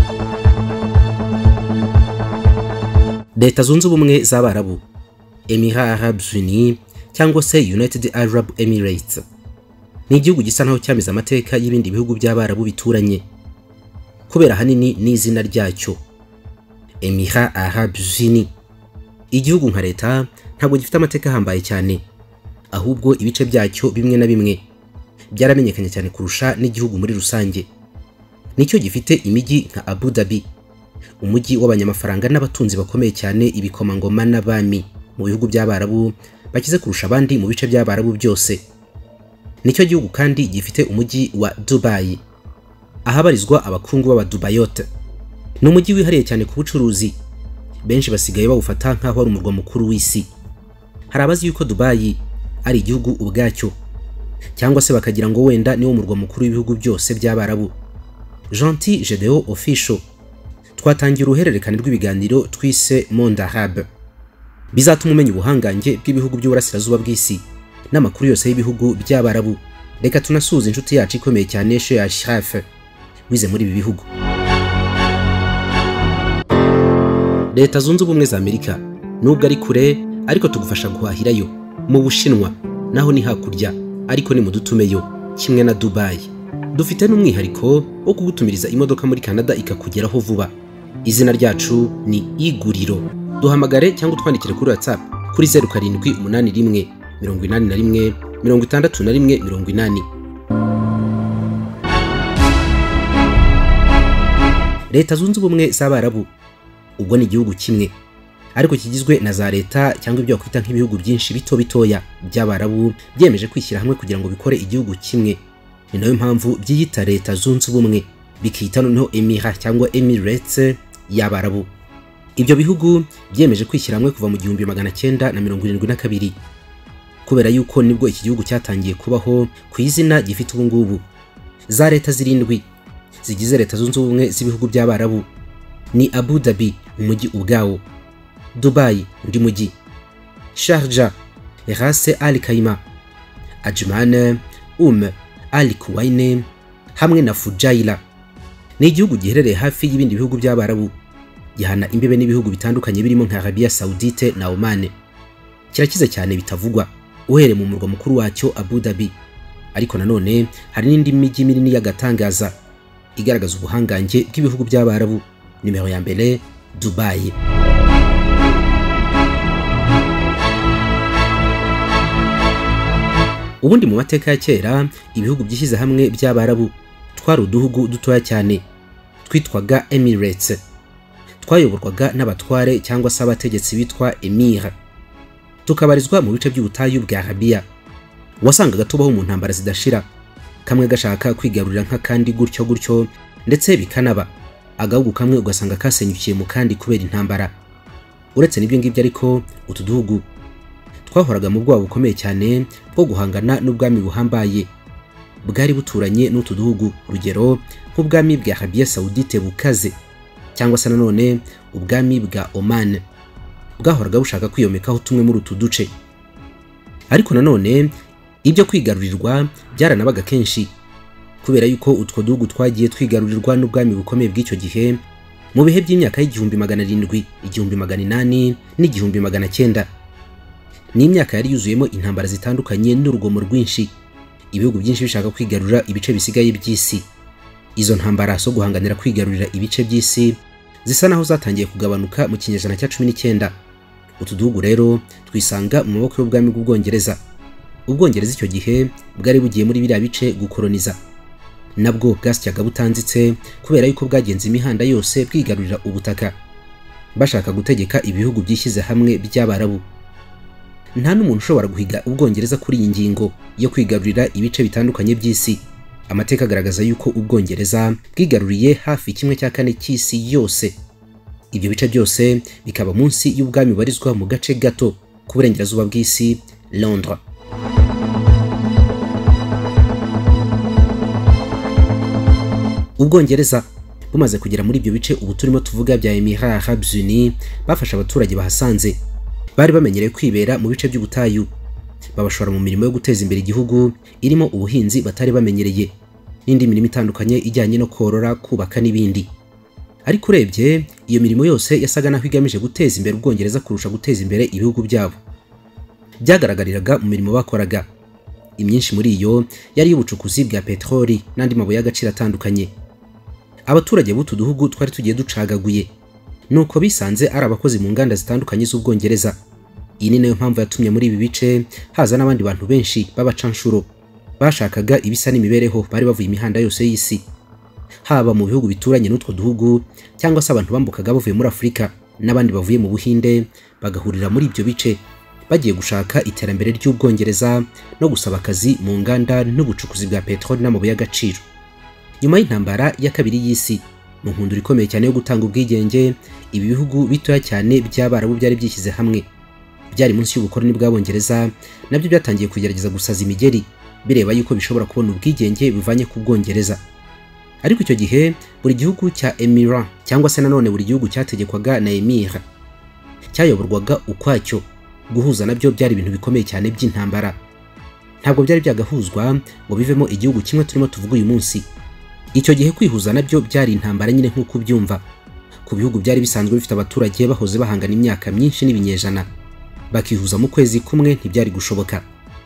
Leta Zunze Ubumwe z'Abarabu, Emirats Arabes Unis cyangwa se United Arab Emirates, ni igihugu gisa naho cyamize amateka y'ibindi bihugu by'Abarabu bituranye kubera hanini n'izina ryacyo Emirats Arabes Unis. Igihugu nka Leta ntabwo gifite amateka ahambaye cyane, ahubwo ibice byacyo bimwe na bimwe byaramenyekanye cyane kurusha n'igihugu muri rusange. Nicyo gifite imijyi nka Abu Dhabi, umujyi w'abanyamafaranga n'abatunzi bakomeye cyane, ibikomangoma n'abami mu bihugu by'Abarabu bakize kurusha abandi mu bice by'Abarabu byose. Nicyo gihugu kandi gifite umujyi wa Dubai, ahabarizwa abakungu b'Abadubayote. Ni umujyi wihariye cyane ku bucuruzi, benshi basigaye bawufata nk'aho ari umurwa mukuru w'isi. Hari abazi yuko Dubai ari igihugu ubwacyo, cyangwa se bakagira ngo wenda niwo murwa mukuru w'ibihugu byose by'Abarabu. Gentil Gédéo Official twatangira uruhererekane rw'ibiganiro twise Monde Arabe, bizatuma umenya ubuhangange bw'ibihugu by'uburasirazuba bw'isi n'amakuru yose y'ibihugu by'Abarabu. Reka tunasuhuza inshuti yacu ikomeye cyane Sheikh wize muri ibi bihugu. Leta Zunze Ubumwe za Amerika nubwo ari kure, ariko tugufasha guhahirayo. Mu Bushinwa naho ni hakurya, ariko ni mudutumeyo, kimwe na Dubai. Dufite n'umwihariko wo kugutumiriza imodoka muri Canada ikakugeraho vuba. Izina ryacu ni Iguriro. Duhamagare cyangwa twandikire kuri WhatsApp kuri 0781 81 61 80. Leta Zunze Ubumwe z'Abarabu ubwo ni igihugu kimwe, ariko kigizwe na za leta cyangwa ibyo bakwita nk'ibihugu byinshi bito bitoya by'Abarabu byemeje kwishyira hamwe kugira ngo bikore igihugu kimwe. Ni nayo mpamvu byiyita Leta Zunze Ubumwe, bikita noneho Emirats cyangwa Emirates y'Abarabu. Ibyo bihugu byemeje kwishyira hamwe kuva mu 1972 kubera yuko nibwo iki gihugu cyatangiye kubaho ku izina gifite ubu ngubu. Za leta zirindwi zigize Leta Zunze Ubumwe z'ibihugu by'Abarabu ni Abu Dhabi, umujyi ubwawo; Dubai, undi mujyi; Sharjah, Ras Al Khaimah, Ajman, Al Kuwain hamwe na Fujairah. Ni igihugu giherereye hafi y'ibindi bihugu by'Abarabu, gihana imbebe n'ibihugu bitandukanye birimo nka Arabia Saudite na Oman. Kirakize cyane bitavugwa uhereye mu murwa mukuru wacyo Abu Dhabi, ariko nanone hari n'indi mijyi minini y'agatangaza igaragaza ubuhangange bw'ibihugu by'Abarabu. Nimero ya mbere, Dubai. Ubundi mu mateka ya kera ibihugu byishyize hamwe by'Abarabu twari uduhugu dutoya cyane twitwaga Emirates. Twayoborwaga n'abatware cyangwa se abategetsi bitwa Emir. Tukabarizwa mu bice by'ubutayu bwa Arabia. Wasangaga tubaho mu ntambara zidashira, kamwe gashaka kwigarurira nk'akandi gutyo, ndetse bikanaba agahugu kamwe ugasanga kasenyukiye mu kandi kubera intambara. Uretse n'ibyo ngibyo ariko utu duhugu twahoraga mu bwoba bukomeye cyane bwo guhangana n'ubwami buhambaye bwari buturanye n'utu duhugu, urugero nk'ubwami bwa Arabia Saudite bukaze, cyangwa se nanone ubwami bwa Oman bwahoraga bushaka kwiyomekaho tumwe muri utu duce. Ariko nanone ibyo kwigarurirwa byaranabaga kenshi kubera yuko utwo duhugu twagiye twigarurirwa n'ubwami bukomeye bw'icyo gihe mu bihe by'imyaka y'1700, 1800 n'1900. Ni imyaka yari yuzuyemo intambara zitandukanye n'urugomo rwinshi, ibihugu byinshi bishaka kwigarurira ibice bisigaye by'isi. Izo ntambara zo guhanganira kwigarurira ibice by'isi zisa naho zatangiye kugabanuka mu kinyejana cya 19. Utu duhugu rero twisanga mu maboko y'ubwami bw'Ubwongereza. Ubwongereza icyo gihe bwari bugiye muri biriya bice gukoloniza, nabwo bwasyaga butanzitse kubera yuko bwagenze imihanda yose bwigarurira ubutaka, bashaka gutegeka ibihugu byishyize hamwe by'Abarabu. Nta n'umuntu ushobora guhiga Ubwongereza kuri iyi ngingo yo kwigarurira ibice bitandukanye by'isi. Amateka agaragaza yuko Ubwongereza bwigaruriye hafi 1/4 cy'isi yose. Ibyo bice byose bikaba munsi y'ubwami barizwa mu gace gato ku burengerazuba bw'isi, Londres. Ubwongereza bumaze kugera muri ibyo bice ubu turimo tuvuga bya Emirats Arabes Unis, bafasha abaturage bahasanze. Bari bamenyereye kwibera mu bice by'ubutayu, babashora mu mirimo yo guteza imbere igihugu irimo ubuhinzi batari bamenyereye, n'indi mirimo itandukanye ijyanye no korora, kubaka n'ibindi. ariko urebye iyo mirimo yose yasaga naho igamije guteza imbere Ubwongereza kurusha guteza imbere ibihugu byabo. Byagaragariraga mu mirimo bakoraga. Imyinshi muri iyo yari y'ubucukuzi bwa petroli n'andi mabuye y'agaciro atandukanye. Abaturage b'utu duhugu twari tugiye ducagaguye, nuko bisanze ari abakozi mu nganda zitandukanye z'Ubwongereza. Iyi ni nayo mpamvu yatumye muri ibi bice haza n'abandi bantu benshi b'abacanshuro bashakaga ibisa n'imibereho, bari bavuye imihanda yose y'isi, haba mu bihugu bituranye n'utwo duhugu cyangwa se abantu bambukaga bavuye muri Afurika n'abandi bavuye mu Buhinde bagahurira muri ibyo bice bagiye gushaka iterambere ry'Ubwongereza no gusaba akazi mu nganda n'ubucukuzi bwa petroli n'amabuye y'agaciro. Nyuma y'intambara ya kabiri y'isi, mu nkundura ikomeye cyane yo gutanga ubwigenge, ibi bihugu bitoya cyane by'Abarabu byari byishyize hamwe, byari munsi y'ubukoroni bw'Abongereza, nabyo byatangiye kugerageza gusaza imigeri bireba yuko bishobora kubona ubwigenge bivanye ku Bwongereza. Ariko icyo gihe buri gihugu cya Emirat cyangwa se nanone buri gihugu cyategekwaga na Emir cyayoborwaga ukwacyo. Guhuza nabyo byari ibintu bikomeye cyane by'intambara. Ntabwo byari byagahuzwa ngo bivemo igihugu kimwe turimo tuvuga uyu munsi. Icyo gihe kwihuza nabyo byari intambara nyine nk'uko ubyumva. Ku bihugu byari bisanzwe bifite abaturage bahoze bahangana imyaka myinshi n'ibinyejana, bakihuza mu kwezi kumwe ntibyari gushoboka.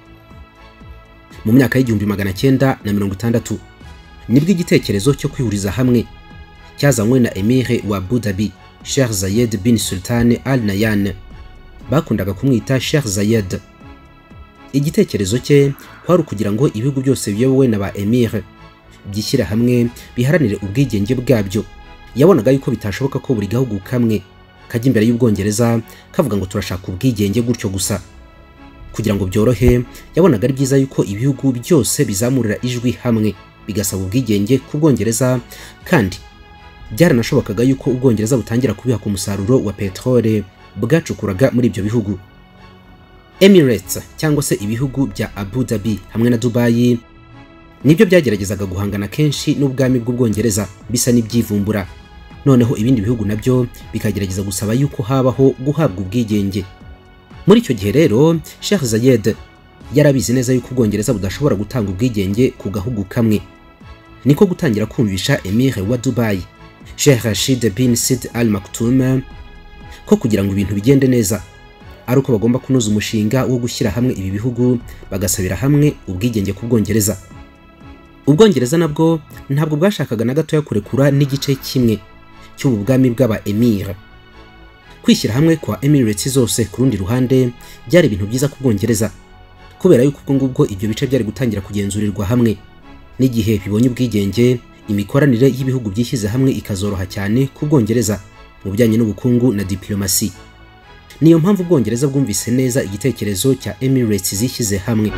Mu myaka y'1960 nibwo igitekerezo cyo kwihuriza hamwe cyazanywe na Emir wa Abu Dhabi, Sheikh Zayed bin Sultan Al Nahyan, bakundaga kumwita Sheikh Zayed. Igitekerezo cye kwari kugira ngo ibihugu byose biyobowe na ba Emir byishyira hamwe biharanire ubwigenge bwabyo. Yabonaga yuko bitashoboka ko buri gahugu kamwe kajya imbere y'Ubwongereza kavuga ngo turashaka ubwigenge gutyo gusa. Kugira ngo byorohe, yabonaga ari byiza yuko ibihugu byose bizamurira ijwi hamwe bigasaba ubwigenge ku Bwongereza, kandi byaranashobokaga yuko Ubwongereza butangira kubiha ku musaruro wa petrole bwacukuraga muri ibyo bihugu. Emirates cyangwa se ibihugu bya Abu Dhabi hamwe na Dubai nibyo byageragezaga guhangana kenshi n'ubwami bw'Ubwongereza bisa n'ibyivumbura. Noneho ibindi bihugu nabyo bikagerageza gusaba yuko habaho guhabwa ubwigenge. Muri icyo gihe rero Sheikh Zayed yarabizi neza yuko Ubwongereza budashobora gutanga ubwigenge ku gahugu kamwe. Niko gutangira kumvisha Emir wa Dubai, Sheikh Rashid bin Sid Al Maktoum, ko kugira ngo ibintu bigende neza ari uko bagomba kunoza umushinga wo gushyira hamwe ibi bihugu bagasabira hamwe ubwigenge ku Bwongereza. Ubwongereza nabwo ntabwo bwashakaga na gato kurekura n'igice kimwe cy'ubu bwami bw'aba Emir. Kwishyira hamwe kwa Emirates zose ku rundi ruhande byari ibintu byiza ku Bwongereza, kubera yuko ubwo ngubwo ibyo bice byari gutangira kugenzurirwa hamwe. N'igihe bibonye ubwigenge, imikoranire y'ibihugu byishyize hamwe ikazoroha cyane ku Bwongereza mu bijyanye n'ubukungu na diplomasi. Niyo mpamvu Ubwongereza bwumvise neza igitekerezo cya Emirates zishyize hamwe.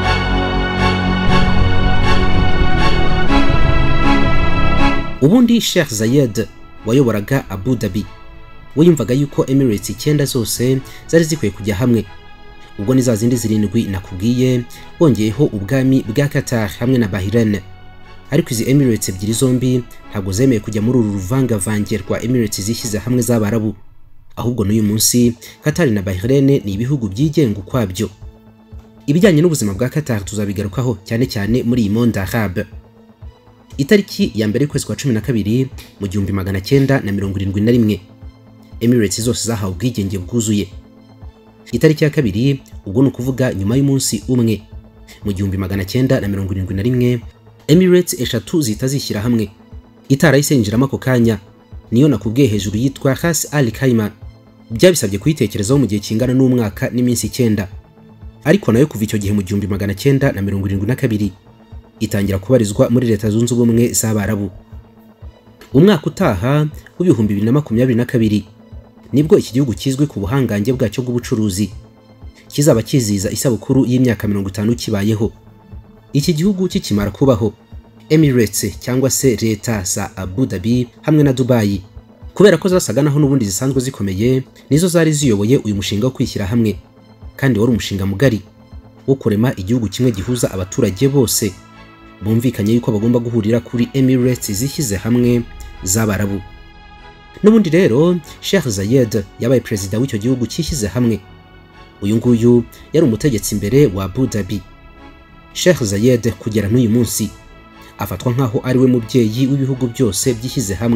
Ubundi Sheikh Zayed wayoboraga Abu Dhabi we yumvaga yuko Emirates 9 zose zari zikwiye kujya hamwe. Ubwo ni za zindi 7 nakubwiye, bongeyeho ubwami bwa Qatar hamwe na Bahrain. Ariko izi Emirates ebyiri zombi ntabwo zemeye kujya muri uru ruvangavange rwa Emirates zishyize hamwe z'Abarabu. Ahubwo n'uyu munsi Qatar na Bahrain ni ibihugu byigenga ukwabyo. Ibijyanye n'ubuzima bwa Qatar tuzabigarukaho cyane cyane muri iyi Monde Arabe. Itariki ya mbere y'ukwezi kwa 12 mu 1971 Emirates zose zahawe ubwigenge bwuzuye. Itariki ya kabiri, ubwo ni ukuvuga nyuma y'umunsi umwe, mu 1971 Emirates eshatu zita zishyira hamwe. Itarahise yinjiramo ako kanya niyo nakubwiye hejuru yitwa Ras Al Khaimah. Byabisabye kuyitekerezaho mu gihe kingana n'umwaka n'iminsi 9, ariko nayo kuva icyo gihe mu 1972 itangira kubarizwa muri Leta Zunze Ubumwe z'Abarabu. Umwaka utaha w'ibihumbi 2022 nibwo iki gihugu kizwi ku buhangange bwacyo bw'ubucuruzi kizaba kiziza isabukuru y'imyaka 50 kibayeho. Iki gihugu kikimara kubaho, Emirates cyangwa se Leta za Abu Dhabi hamwe na Dubai, kubera ko zasaga naho n'ubundi zisanzwe zikomeye, nizo zari ziyoboye uyu mushinga wo kwishyira hamwe, kandi wari umushinga mugari wo kurema igihugu kimwe gihuza abaturage bose bumvikanye yuko bagomba guhurira kuri Emirates zishyize hamwe z'Abarabu. N'ubundi rero Sheikh Zayed yabaye president w'icyo gihugu cyishyize hamwe. Uyu nguyu yari umutegetsi imbere wa Abu Dhabi. Sheikh Zayed kugera n'uyu munsi afatwa nkaho ari we mubyeyi w'ibihugu byose byishyize hamwe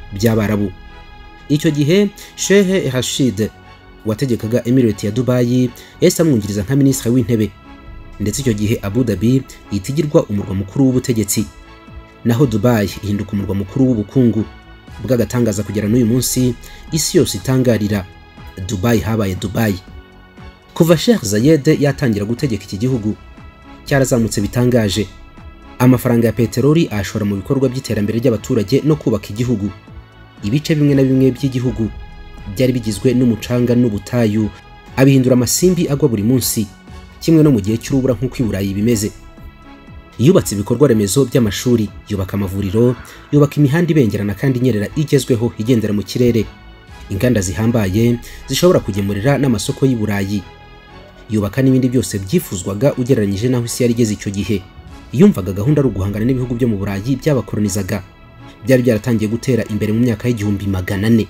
by'Abarabu. Icyo gihe Sheikh Rashid wategekaga Emirate ya Dubai yahise amwungiriza nka minisitiri w'intebe, ndetse icyo gihe Abu Dhabi yitigirwa umurwa mukuru w'ubutegetsi, naho Dubai ihinduka umurwa mukuru w'ubukungu bw'agatangaza kugera n'uyu munsi isi yose itangarira Dubai habaye Dubai. Kuva Sheikh Zayed yatangira gutegeka iki gihugu cyarazamutse bitangaje. Amafaranga ya peteroli ashora mu bikorwa by'iterambere ry'abaturage no kubaka igihugu. Ibice bimwe na bimwe by'igihugu byari bigizwe n'umucanga n'ubutayu abihindura amasimbi agwa buri munsi, kimwe no mu gihe cy'urubura nk'uko i Burayi bimeze. Yubatse ibikorwa remezo by'amashuri, yubaka amavuriro, yubaka imihanda ibengerana kandi inyerera igezweho igendera mu kirere, inganda zihambaye zishobora kugemurira n'amasoko y'i Burayi, yubaka n'ibindi byose byifuzwaga ugereranyije n'aho isi yari igeze icyo gihe. Yumvaga gahunda ari uguhangana n'ibihugu byo mu Burayi byabakolonizaga byari byaratangiye gutera imbere mu myaka y'1400.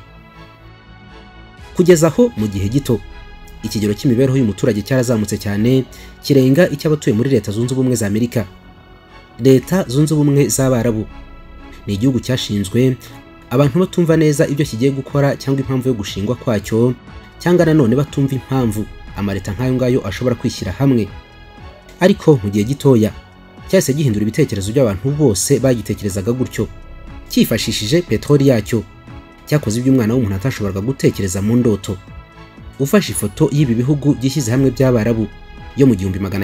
Kugeza aho mu gihe gito ikigero cy'imibereho y'umuturage cyarazamutse cyane kirenga icy'abatuye muri Leta Zunze Ubumwe za Amerika. Leta Zunze Ubumwe z'Abarabu ni igihugu cyashinzwe abantu batumva neza ibyo kigiye gukora cyangwa impamvu yo gushingwa kwacyo, cyangwa nanone batumva impamvu amaleta nk'ayo ngayo ashobora kwishyira hamwe. Ariko mu gihe gitoya cyahise gihindura ibitekerezo by'abantu bose bagitekerezaga gutyo, cyifashishije peteroli yacyo. Cyakoze ibyo umwana w'umuntu atashoboraga gutekereza mu ndoto. Ufashe ifoto y'ibi bihugu byishyize hamwe by'Abarabu yo mu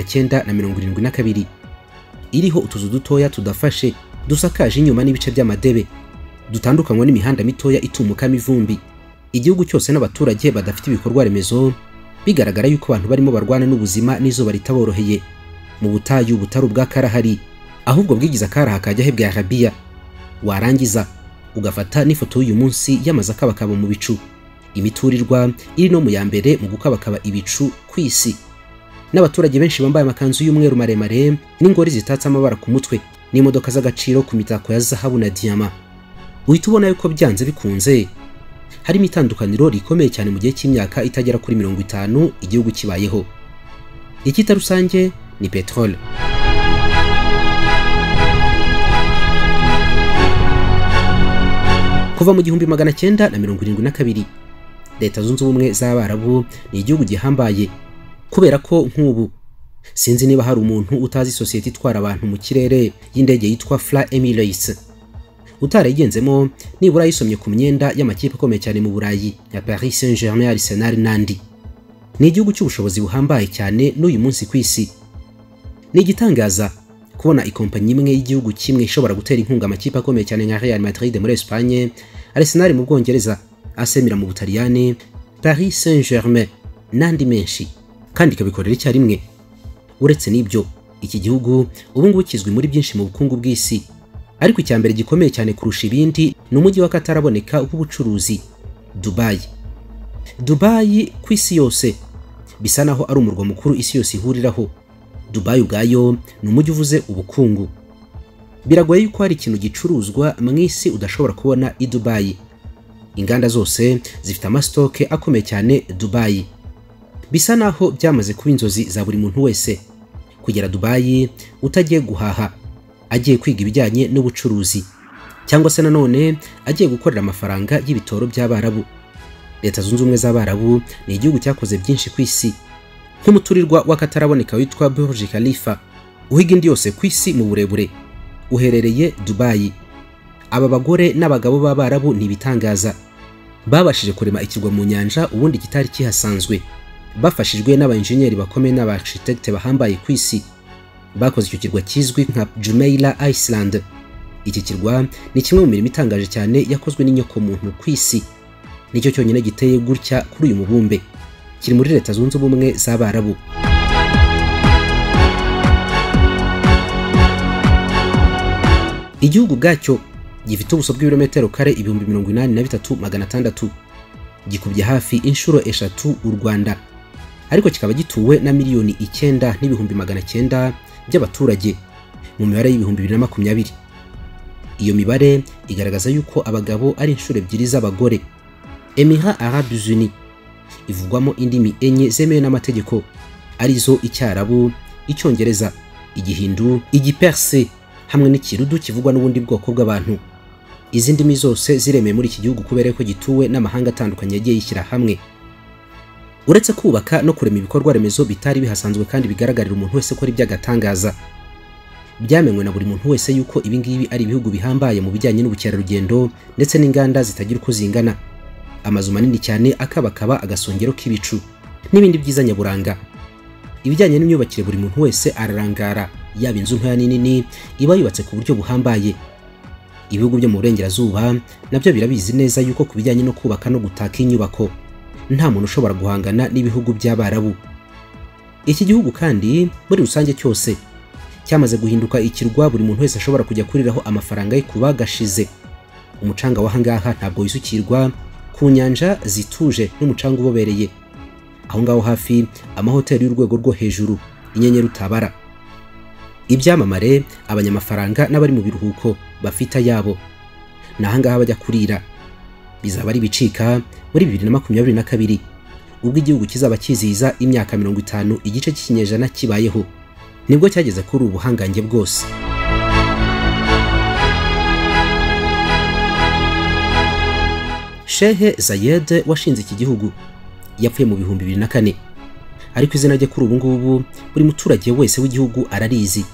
1972 iriho utuzu dutoya tudafashe dusakaje inyuma n'ibice by'amadebe dutandukanywa n'imihanda mitoya itumukamo ivumbi, igihugu cyose n'abaturage badafite ibikorwa remezo, bigaragara yuko abantu barimo barwana n'ubuzima n'izuba ritaboroheye mu butayu butari ubwa Karahari, ahubwo bwigiza Karaha kajya he bwa Arabiya. Warangiza ugafata n'ifoto y'uyu munsi yamaze akabakaba mu bicu, imiturirwa iri no mu ya mbere mu gukabakaba ibicu ku isi, n'abaturage benshi bambaye amakanzu y'umweru maremare n'ingori zitatse amabara ku mutwe n'imodoka z'agaciro ku mitako ya zahabu na diyama. Uhita ubona yuko byanze bikunze harimo itandukaniro rikomeye cyane mu gihe cy'imyaka itagera kuri 50 igihugu kibayeho. Ikita rusange ni petrole. Kuva mu 1972 Leta Zunze Ubumwe z'Abarabu ni igihugu gihambaye, kubera ko nk'ubu sinzi niba hari umuntu utazi sosiyete itwara abantu mu kirere y'indege yitwa Fly Emirates utarayigenzemo nibura yisomye ku myenda y'amakipe akomeye cyane mu Burayi ya Paris Saint-Germain, Arsenal n'andi. Ni igihugu cy'ubushobozi buhambaye cyane n'uyu munsi ku isi. Ni igitangaza kubona ikompanyi imwe y'igihugu kimwe ishobora gutera inkunga amakipe akomeye cyane nka Real Madrid muri Espagne, Arsenal mu Bwongereza, AC Milan mu Butaliyani, Paris Saint-Germain n'andi menshi, kandi ikabikorera icyarimwe. Uretse n'ibyo, iki gihugu ubu ngubu kizwi muri byinshi mu bukungu bw'isi, ariko icyambere gikomeye cyane kurusha ibindi ni umujyi wa kataraboneka w'ubucuruzi, Dubai. Dubai ku isi yose bisa naho ari umurwa mukuru isi yose ihuriraho. Dubai ubwayo ni umujyi uvuze ubukungu. Biragoye yuko hari ikintu gicuruzwa mu isi udashobora kubona i Dubai. Inganda zose zifite amastoke akomeye cyane Dubai. Bisa naho byamaze kuba inzozi za buri muntu wese kugera Dubai utagiye guhaha, agiye kwiga ibijyanye n'ubucuruzi, cyangwa se nanone agiye gukorera amafaranga y'ibitoro by'Abarabu. Leta Zunze Ubumwe z'Abarabu ni igihugu cyakoze byinshi ku isi, nk'umuturirwa w'akataraboneka witwa Burj Khalifa uhiga indi yose ku isi mu burebure, uherereye Dubai. Aba bagore n'abagabo b'Abarabu ni ibitangaza, babashije kurema ikirwa mu nyanja ubundi kitari kihasanzwe, bafashijwe n'abainjeniyeri bakomeye n'abarchitecte bahambaye ku isi. Bakoze icyo kirwa kizwi nka Jumeirah Island. Iki kirwa ni kimwe mu mirimo itangaje cyane yakozwe n'inyoko muntu ku isi, nicyo cyonyine giteye gutya kuri uyu mubumbe, kiri muri Leta Zunze Ubumwe z'Abarabu. Igihugu bwacyo gifite ubuso bw'ibirometero kare 83,600, gikubye hafi inshuro eshatu u Rwanda, ariko kikaba gituwe na miliyoni 9,900 by'abaturage mu mibare y'2020. Iyo mibare igaragaza yuko abagabo ari inshuro ebyiri z'abagore. Emirats Arabes Unis ivugwamo indimi enye zemewe n'amategeko, arizo Icyarabu, Icyongereza, Igihindu, Igiperse hamwe n'Ikirudu kivugwa n'ubundi bwoko bw'abantu. Izi ndimi zose ziremeye muri iki gihugu kubera ko gituwe n'amahanga atandukanye yagiye yishyira hamwe. Uretse kubaka no kurema ibikorwa remezo bitari bihasanzwe kandi bigaragarira umuntu wese ko ari by'agatangaza, byamenywe na buri muntu wese yuko ibingibi ari ibihugu bihambaye mu bijyanye n'ubukerarugendo ndetse n'inganda zitagira uko zingana, amazu manini cyane akabakaba agasongero k'ibicu n'ibindi byiza nyaburanga. Ibijyanye n'imyubakire buri muntu wese ararangara, yaba inzu ntoya n'inini iba yubatse ku buryo buhambaye. Ibihugu byo mu burengerazuba nabyo birabizi neza yuko ku bijyanye no kubaka no gutaka inyubako nta muntu ushobora guhangana n'ibihugu by'Abarabu. Iki gihugu kandi muri rusange cyose cyamaze guhinduka ikirwa buri muntu wese ashobora kujya kuriraho amafaranga ye kuba gashize. Umucanga w'ahangaha ntabwo wisukirwa ku nyanja zituje n'umucanga ubobereye. Aho ngaho hafi amahoteli y'urwego rwo hejuru, inyenyeri utabara. Ibyamamare, abanyamafaranga n'abari mu biruhuko bafite yabo nahangaha bajya kurira. Bizaba ari bicika muri 2022 ubwo igihugu kizaba kiziza imyaka 50 igice cy'ikinyejana kibayeho, nibwo cyageze kuri ubuhangange bwose. Sheikh Zayed washinze iki gihugu yapfuye mu 2004, ariko izina rye kuri ubu ngubu buri muturage wese w'igihugu ararizi.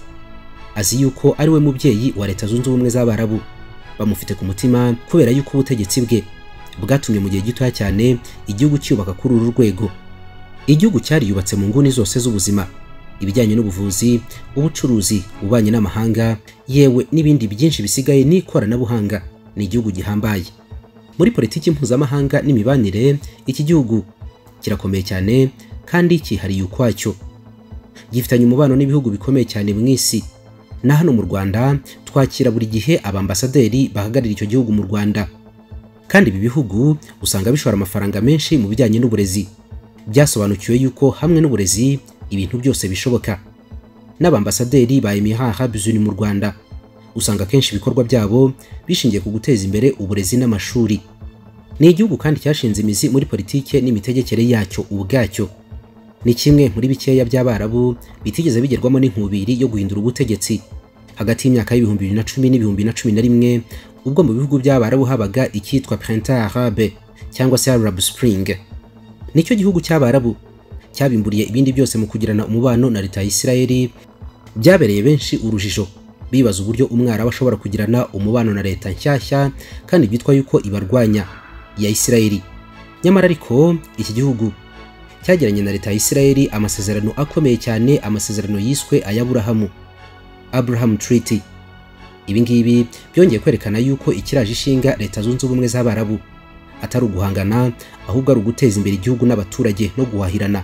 Azi yuko ari we mubyeyi wa Leta Zunze Ubumwe z'Abarabu. Bamufite ku mutima kubera yuko ubutegetsi bwe bwatumye mu gihe gitoya cyane igihugu cyubaka kuri uru rwego. Igihugu cyari yubatse mu nguni zose z'ubuzima, ibijyanye n'ubuvuzi, ubucuruzi, ubanye n'amahanga, yewe n'ibindi byinshi bisigaye n'ikoranabuhanga. Ni igihugu gihambaye muri politiki mpuzamahanga n'imibanire. Iki gihugu kirakomeye cyane kandi cyihariye ukwacyo, gifitanye umubano n'ibihugu bikomeye cyane mu isi. Na hano mu Rwanda twakira buri gihe abambasaderi bahagarira icyo gihugu mu Rwanda, kandi ibi bihugu usanga bishora amafaranga menshi mu bijyanye n'uburezi. Byasobanukiwe yuko hamwe n'uburezi ibintu byose bishoboka. N'abambasaderi ba Arabe mu Rwanda usanga kenshi ibikorwa byabo bishingiye ku guteza imbere uburezi n'amashuri. Ni igihugu kandi cyashinze imizi muri politike n'imitegekere yacyo ubwacyo. Ni kimwe muri bikeya by'Abarabu bitigeze bigerwamo n'inkubiri yo guhindura ubutegetsi hagati y'imyaka y'2010 n'2011, ubwo mu bihugu by'Abarabu habaga icyitwa Printemps Arabe cyangwa se Arab Spring. Nicyo gihugu cy'Abarabu cyabimburiye ibindi byose mu kugirana umubano na Leta ya Isirayeli. Byabereye benshi urujijo, bibaza uburyo umwarabu ashobora kugirana umubano na leta nshyashya kandi byitwa yuko ibarwanya ya Isirayeli. Nyamara ariko iki gihugu cyagiranye na Leta ya Isirayeli amasezerano akomeye cyane, amasezerano yiswe ay'Aburahamu, Abraham Treaty. Ibi ngibi byongeye kwerekana yuko ikiraje ishinga Leta Zunze Ubumwe z'Abarabu atari uguhangana, ahubwo ari uguteza imbere igihugu n'abaturage no guhahirana.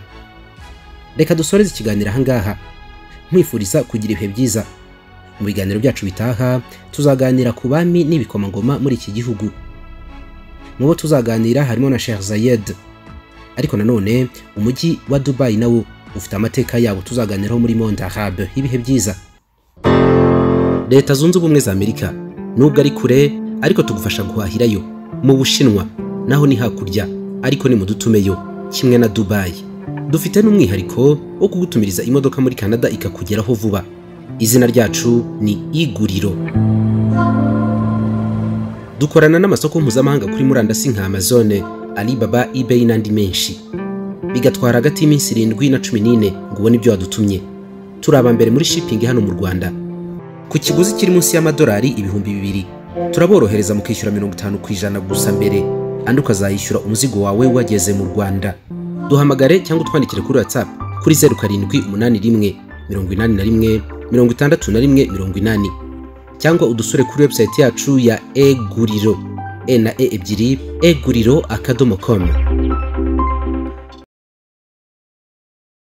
Reka dusoreze ikiganiro ahangaha nkwifuriza kugira ibihe byiza. Mu biganiro byacu bitaha tuzaganira ku bami n'ibikomangoma muri iki gihugu. Mu bo tuzaganira harimo na Sheikh Zayed, ariko nanone umujyi wa Dubai nawo ufite amateka yabo tuzaganiraho muri Monde Arabe. Ibihe byiza. Leta Zunze Ubumwe za Amerika nubwo ari kure ariko tugufasha guhahirayo. Mu Bushinwa naho ni hakurya ariko ni mudutumeyo, kimwe na Dubai. Dufite n'umwihariko wo kugutumiriza imodoka muri Canada ikakugeraho vuba. Izina ryacu ni Iguriro. Dukorana n'amasoko mpuzamahanga kuri murandasi nka Amazon, Alibaba, eBay n'andi menshi. Bigatwara hagati y'iminsi 7 na 14 ngo ubone ibyo wadutumye. Turaba mbere muri shipping hano mu Rwanda. Ku kiguzi kiri munsi y'amadolari 2000 turaborohereza mu kwishyura 50% gusa mbere, andi ukazayishyura umuzigo wawe wageze mu Rwanda. Duhamagare cyangwa utwandikire kuri WhatsApp kuri 0781 81 61 cyangwa udusure kuri website yacu ya eguriro eguriro.com.